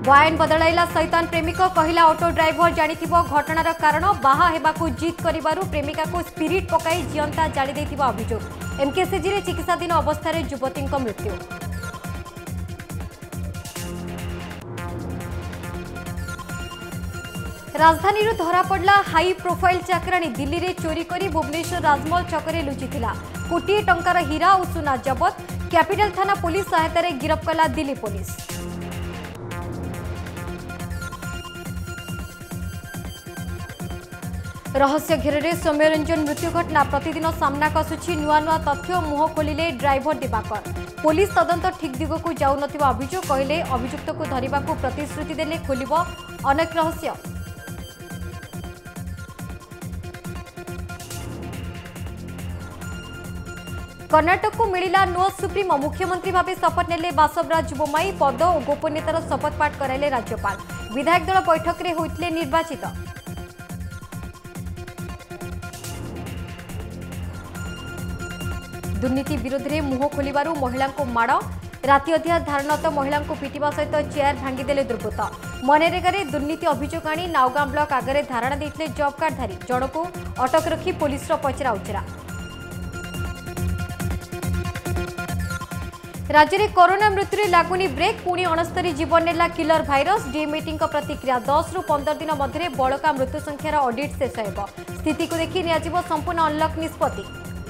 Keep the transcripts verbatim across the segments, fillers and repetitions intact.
बयान बदलाइला शैतान प्रेमिक कहला ऑटो ड्राइवर जानिथिबो घटनार कारण बाहा हेबाकू जिद करिबारु प्रेमिका को स्पिरिट पकाई जियंता जाली दैथिबा अभियोग। एमकेसीजी रे चिकित्साधीन अवस्था युवती मृत्यु। राजधानी धरा पड़ला हाई प्रोफाइल चाकराणी दिल्ली रे चोरी करी भुवनेश्वर राजमहल छकरे लुचिथिला कोटी टंकार हीरा और सुना जबत। कैपिटल थाना पुलिस सहायता रे गिरफ कला दिल्ली पुलिस। रहस्य घेर सौम्यरंजन मृत्यु घटना प्रतिदिन सामना आसुछि नुआ नुआ तथ्य मुह खोलिले ड्राइवर दिवाकर। पुलिस तदंत ठीक दिगकू जाउ नथिबा अभियोग कहले अभियुक्त को धरिबाकू प्रतिश्रुति देले खोलिबो अनेक रहस्य। कर्नाटक को मिला नुआ सुप्रीमो मुख्यमंत्री भाव शपथ नेले बासवराज बोम्माई पद और गोपनीयतार शपथ पाठ कराइले राज्यपाल। विधायक दल बैठक में होइतले निर्वाचित। दुर्नीति विरोध में मुह खोलिबारु महिला को माड़ राति अधिया धारणत महिला को पिटिबा सहित चेयर भांगीदेले दुर्बृत्त। मनरेगा दुर्नीति अभियोग आनी नावगां ब्लॉक आगे धारणा देते जॉब कार्डधारी जन को अटक रखी पुलिस पचरा उचरा। राज्य में कोरोना मृत्यु लगुनि ब्रेक पुणी अणस्तरी जीवन नेला किलर भाइरस। डीएमएटी प्रतिक्रिया दस रु पंद्रह दिन मध्य बड़का मृत्यु संख्यार ऑडिट शेष हो स्थिति को देखि नियाजिबो संपूर्ण अनलक निष्पत्ति।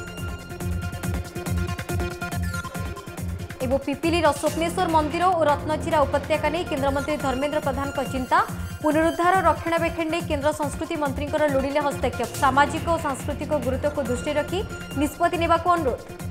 एवं पिपिलीर स्वप्नेश्वर मंदिर और रत्नचिरा उपत्यका नहीं केन्द्रमंत्री धर्मेन्द्र प्रधान चिंता। पुनरुद्धार रक्षणाबेक्षण नहीं केन्द्र संस्कृति मंत्री लोड़िले हस्तक्षेप। सामाजिक और सांस्कृतिक गुरुत्व को दृष्टि रखी निष्पत्ति नेबाकू अनुरोध।